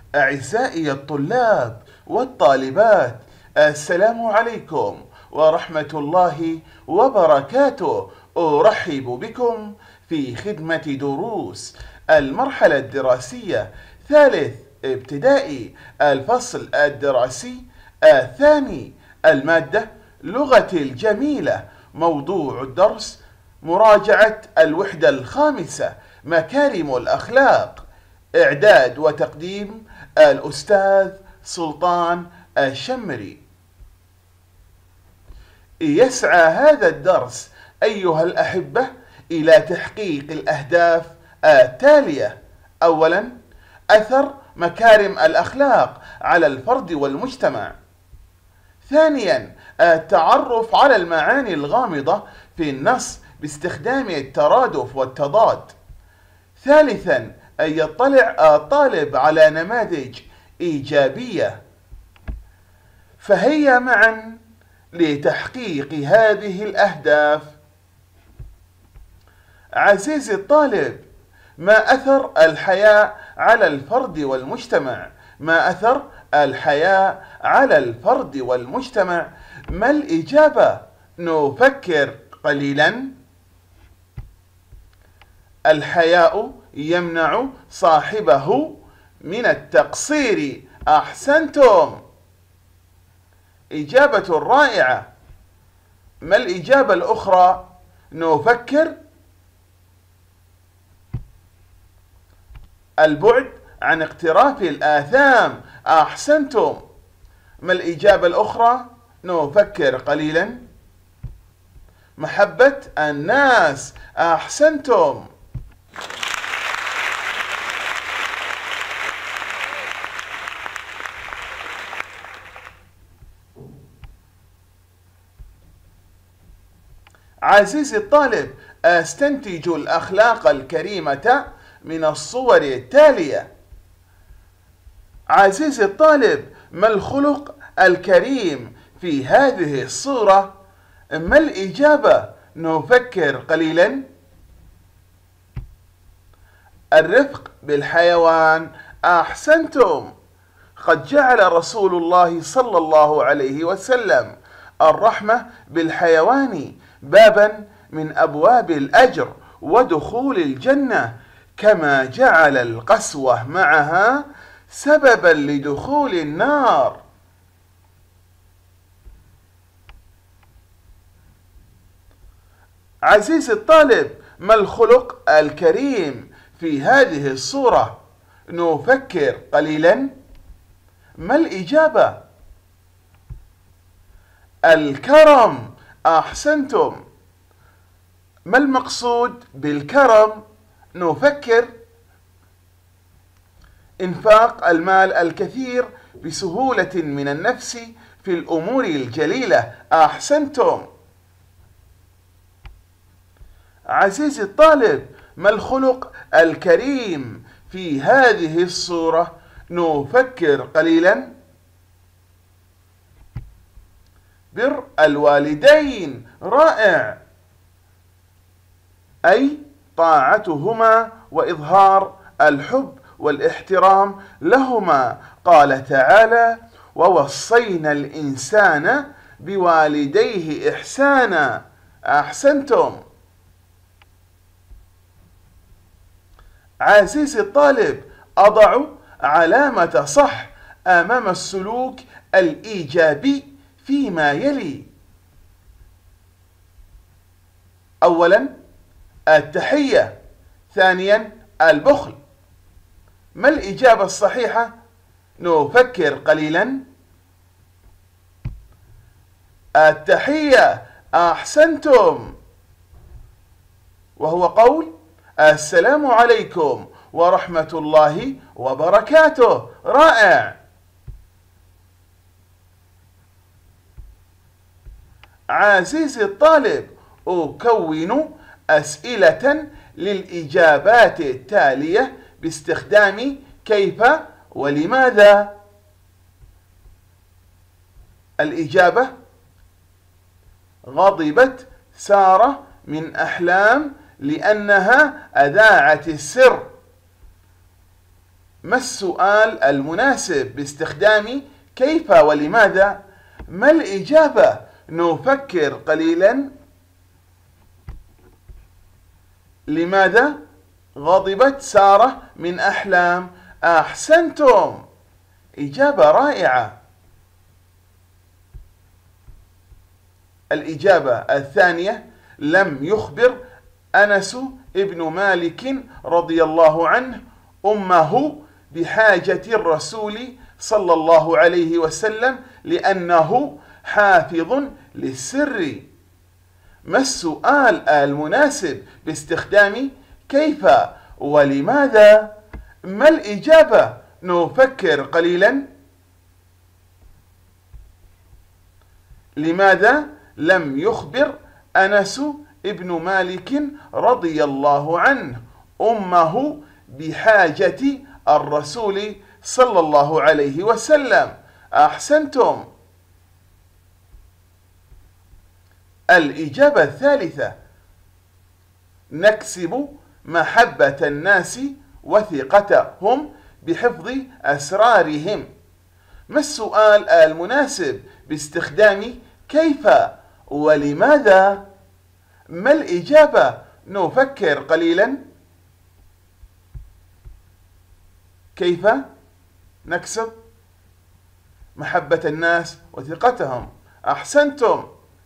أعزائي الطلاب والطالبات، السلام عليكم ورحمة الله وبركاته. أرحب بكم في خدمة دروس المرحلة الدراسية ثالث ابتدائي، الفصل الدراسي الثاني، المادة لغة الجميلة. موضوع الدرس مراجعة الوحدة الخامسة، مكارم الأخلاق. إعداد وتقديم الأستاذ سلطان الشمري. يسعى هذا الدرس أيها الأحبة إلى تحقيق الأهداف التالية: أولا، أثر مكارم الأخلاق على الفرد والمجتمع. ثانيا، التعرف على المعاني الغامضة في النص باستخدام الترادف والتضاد. ثالثا، أن يطلع الطالب على نماذج إيجابية. فهيا معا لتحقيق هذه الأهداف. عزيزي الطالب، ما أثر الحياء على الفرد والمجتمع؟ ما أثر الحياء على الفرد والمجتمع؟ ما الإجابة؟ نفكر قليلا. الحياء يمنع صاحبه من التقصير. أحسنتم، إجابة رائعة. ما الإجابة الأخرى؟ نفكر. البعد عن اقتراف الآثام. أحسنتم. ما الإجابة الأخرى؟ نفكر قليلا. محبة الناس. أحسنتم. عزيزي الطالب، استنتج الأخلاق الكريمة من الصور التالية. عزيزي الطالب، ما الخلق الكريم في هذه الصورة؟ ما الإجابة؟ نفكر قليلا. الرفق بالحيوان. أحسنتم. قد جعل رسول الله صلى الله عليه وسلم الرحمة بالحيوان بابا من أبواب الأجر ودخول الجنة، كما جعل القسوة معها سببا لدخول النار. عزيزي الطالب، ما الخلق الكريم في هذه الصورة؟ نفكر قليلا. ما الإجابة؟ الكرم. أحسنتم. ما المقصود بالكرم؟ نفكر. إنفاق المال الكثير بسهولة من النفس في الأمور الجليلة. أحسنتم. عزيزي الطالب، ما الخلق الكريم في هذه الصورة؟ نفكر قليلا. بر الوالدين. رائع، أي طاعتهما وإظهار الحب والاحترام لهما. قال تعالى: ووصينا الإنسان بوالديه إحسانا. أحسنتم. عزيزي الطالب، أضع علامة صح أمام السلوك الإيجابي فيما يلي. أولا، التحية. ثانيا، البخل. ما الإجابة الصحيحة؟ نفكر قليلا. التحية. أحسنتم، وهو قول السلام عليكم ورحمة الله وبركاته. رائع. عزيزي الطالب، أكون أسئلة للإجابات التالية باستخدام كيف ولماذا. الإجابة: غضبت سارة من أحلام لأنها أذاعت السر. ما السؤال المناسب باستخدام كيف ولماذا؟ ما الإجابة؟ نفكر قليلا. لماذا غضبت سارة من أحلام؟ أحسنتم، إجابة رائعة. الإجابة الثانية: لم يخبر أنس ابن مالك رضي الله عنه أمه بحاجة الرسول صلى الله عليه وسلم لأنه حافظ للسر. ما السؤال المناسب باستخدام كيف ولماذا؟ ما الإجابة؟ نفكر قليلا. لماذا لم يخبر أنس ابن مالك رضي الله عنه أمه بحاجة الرسول صلى الله عليه وسلم؟ أحسنتم. الإجابة الثالثة: نكسب محبة الناس وثقتهم بحفظ أسرارهم. ما السؤال المناسب باستخدام كيف ولماذا؟ ما الإجابة؟ نفكر قليلا. كيف نكسب محبة الناس وثقتهم؟ أحسنتم.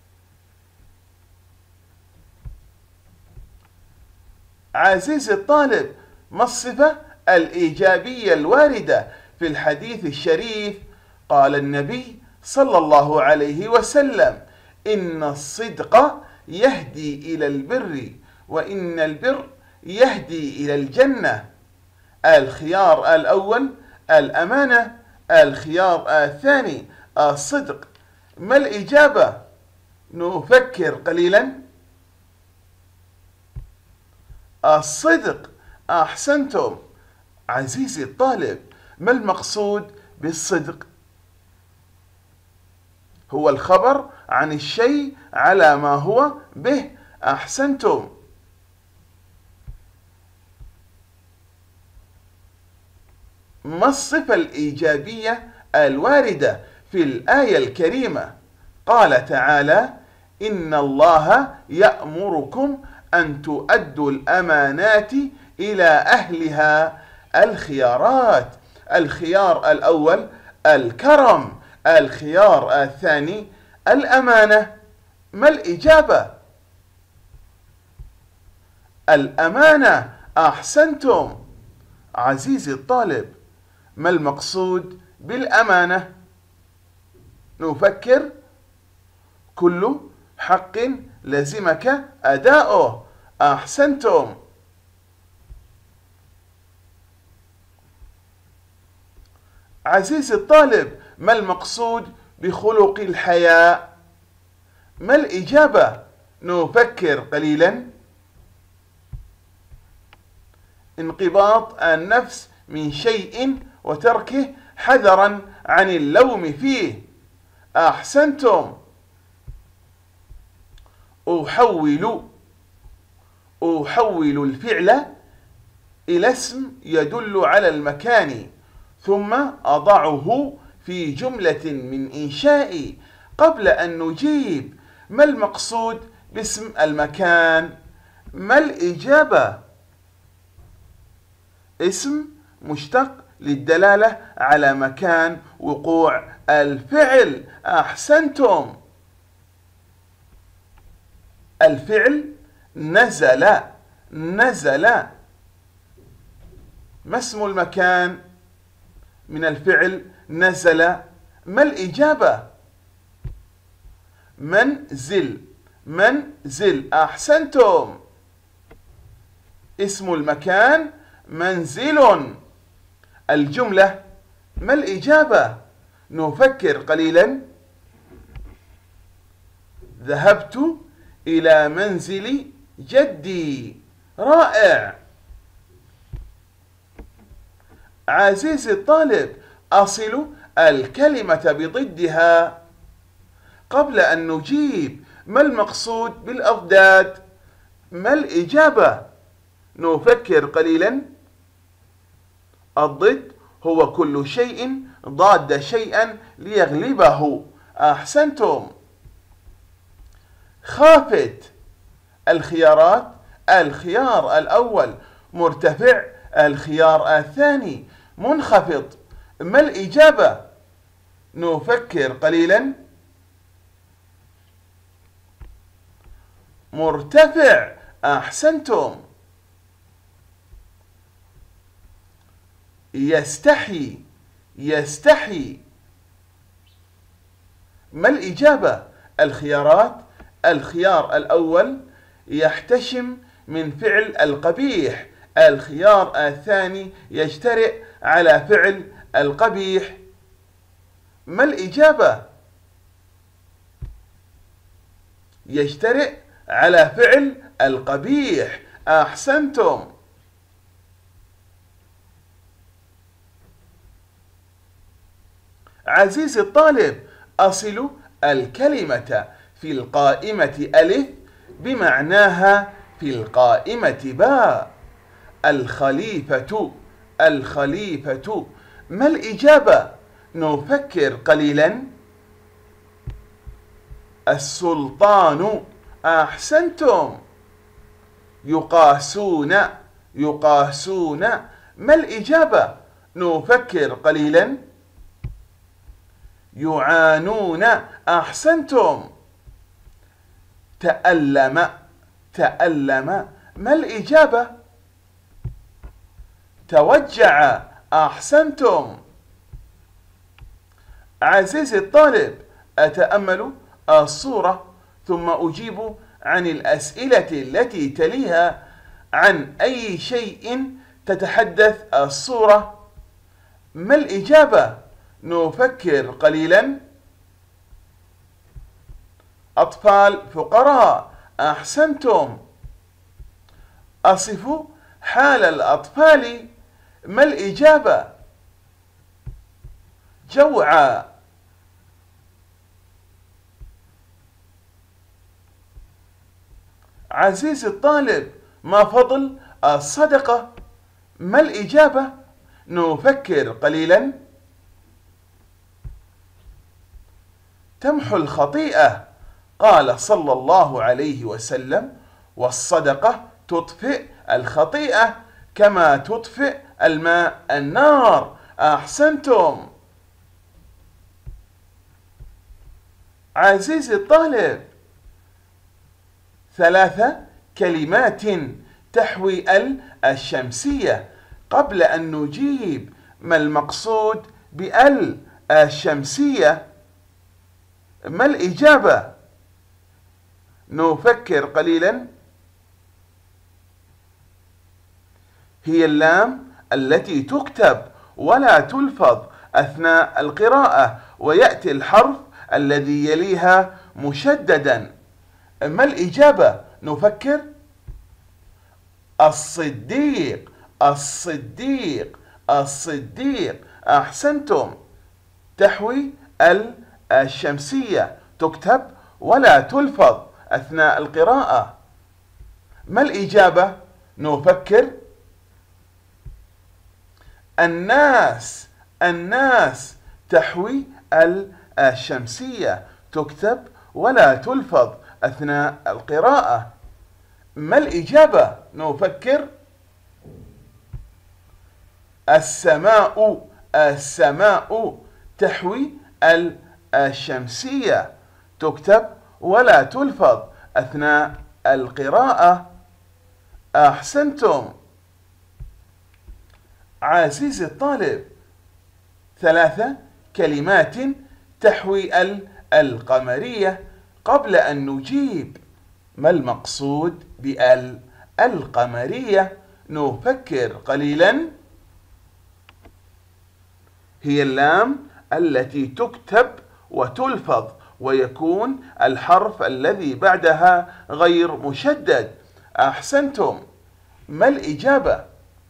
عزيزي الطالب، ما الصفة الإيجابية الواردة في الحديث الشريف؟ قال النبي صلى الله عليه وسلم: إن الصدق يهدي إلى البر، وإن البر يهدي إلى الجنة. الخيار الأول الأمانة، الخيار الثاني الصدق. ما الإجابة؟ نفكر قليلا. الصدق، أحسنتم. عزيزي الطالب، ما المقصود بالصدق؟ هو الخبر عن الشيء على ما هو به. أحسنتم. ما الصفة الإيجابية الواردة في الآية الكريمة؟ قال تعالى: إن الله يأمركم أن تؤدوا الأمانات إلى أهلها. الخيارات: الخيار الأول الكرم، الخيار الثاني الأمانة. ما الإجابة؟ الأمانة، أحسنتم. عزيزي الطالب، ما المقصود بالأمانة؟ نفكر. كل حق لزمك أداؤه. أحسنتم. عزيزي الطالب، ما المقصود بخلق الحياء؟ ما الإجابة؟ نفكر قليلا. انقباض النفس من شيء وتركه حذرا عن اللوم فيه. أحسنتم. أحول الفعل إلى اسم يدل على المكان، ثم أضعه في جملة من إنشائي. قبل أن نجيب، ما المقصود باسم المكان؟ ما الإجابة؟ اسم مشتق للدلالة على مكان وقوع الفعل. أحسنتم. الفعل نزل. ما اسم المكان من الفعل نزل؟ ما الإجابة؟ منزل. أحسنتم. اسم المكان منزل. الجملة، ما الإجابة؟ نفكر قليلا. ذهبت إلى منزل جدي. رائع. عزيزي الطالب، أصل الكلمة بضدها. قبل أن نجيب، ما المقصود بالأضداد؟ ما الإجابة؟ نفكر قليلا. الضد هو كل شيء ضاد شيئا ليغلبه. أحسنتم. خافت. الخيارات: الخيار الأول مرتفع، الخيار الثاني منخفض. ما الإجابة؟ نفكر قليلا. مرتفع. أحسنتم. يستحي. يستحي. ما الإجابة؟ الخيارات: الخيار الأول يحتشم من فعل القبيح، الخيار الثاني يجترئ على فعل القبيح. ما الإجابة؟ يجترئ على فعل القبيح. أحسنتم. عزيزي الطالب، أصل الكلمة في القائمة ألف بمعناها في القائمة باء. الخليفة. الخليفة. ما الإجابة؟ نفكر قليلا. السلطان. أحسنتم. يقاسون. يقاسون. ما الإجابة؟ نفكر قليلا. يعانون. أحسنتم. تألم. تألم. ما الإجابة؟ توجع. أحسنتم. عزيزي الطالب، أتأمل الصورة ثم أجيب عن الأسئلة التي تليها. عن أي شيء تتحدث الصورة؟ ما الإجابة؟ نفكر قليلا. أطفال فقراء. أحسنتم. أصفوا حال الأطفال. ما الإجابة؟ جوعى. عزيزي الطالب، ما فضل الصدقة؟ ما الإجابة؟ نفكر قليلا. تمحو الخطيئة. قال صلى الله عليه وسلم: والصدقة تطفئ الخطيئة كما تطفئ الماء النار. أحسنتم. عزيزي الطالب، 3 كلمات تحوي الشمسية. قبل أن نجيب ما المقصود الشمسية، ما الإجابة؟ نفكر قليلا. هي اللام التي تكتب ولا تلفظ أثناء القراءة، ويأتي الحرف الذي يليها مشددا. ما الإجابة؟ نفكر. الصديق. الصديق. الصديق. أحسنتم. تحوي الشمسية، تكتب ولا تلفظ أثناء القراءة. ما الإجابة؟ نفكر. الناس. الناس. تحوي الشمسية، تكتب ولا تلفظ أثناء القراءة. ما الإجابة؟ نفكر. السماء. السماء. تحوي الشمسية، تكتب ولا تلفظ أثناء القراءة. أحسنتم. عزيزي الطالب، 3 كلمات تحوي القمرية. قبل أن نجيب ما المقصود القمرية، نفكر قليلا. هي اللام التي تكتب وتلفظ، ويكون الحرف الذي بعدها غير مشدد. أحسنتم. ما الإجابة؟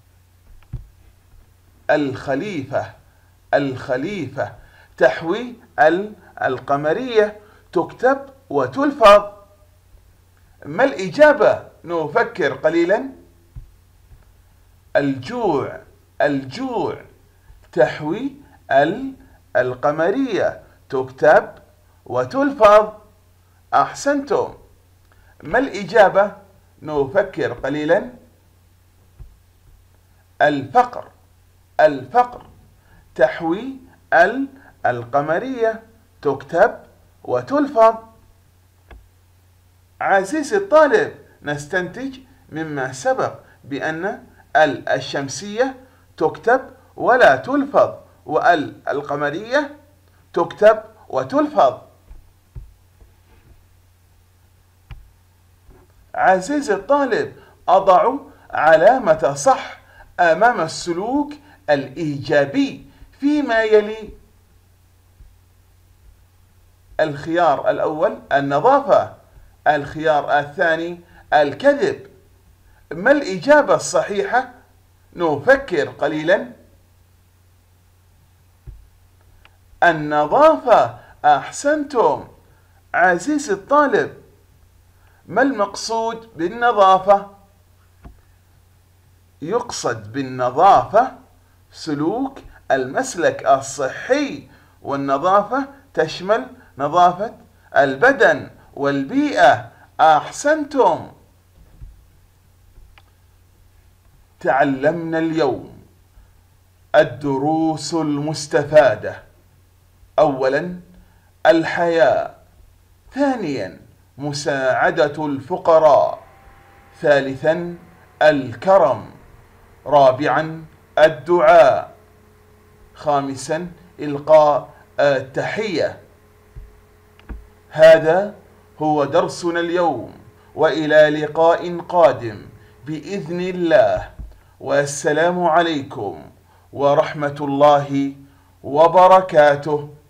الخليفة. الخليفة. تحوي القمرية، تكتب وتلفظ. ما الإجابة؟ نفكر قليلا. الجوع. الجوع تحوي القمرية، تكتب وتلفظ. أحسنتم. ما الإجابة؟ نفكر قليلا. الفقر. الفقر تحوي القمرية، تكتب وتلفظ. عزيزي الطالب، نستنتج مما سبق بأن الشمسية تكتب ولا تلفظ، والقمرية تكتب وتلفظ. عزيزي الطالب، أضع علامة صح أمام السلوك الإيجابي فيما يلي. الخيار الأول النظافة، الخيار الثاني الكذب. ما الإجابة الصحيحة؟ نفكر قليلا. النظافة. أحسنتم. عزيزي الطالب، ما المقصود بالنظافة؟ يقصد بالنظافة سلوك المسلك الصحي، والنظافة تشمل نظافة البدن والبيئة. أحسنتم. تعلمنا اليوم الدروس المستفادة: أولا الحياء، ثانيا مساعدة الفقراء، ثالثا الكرم، رابعا الدعاء، خامسا إلقاء التحية. هذا هو درسنا اليوم، وإلى لقاء قادم بإذن الله، والسلام عليكم ورحمة الله وبركاته.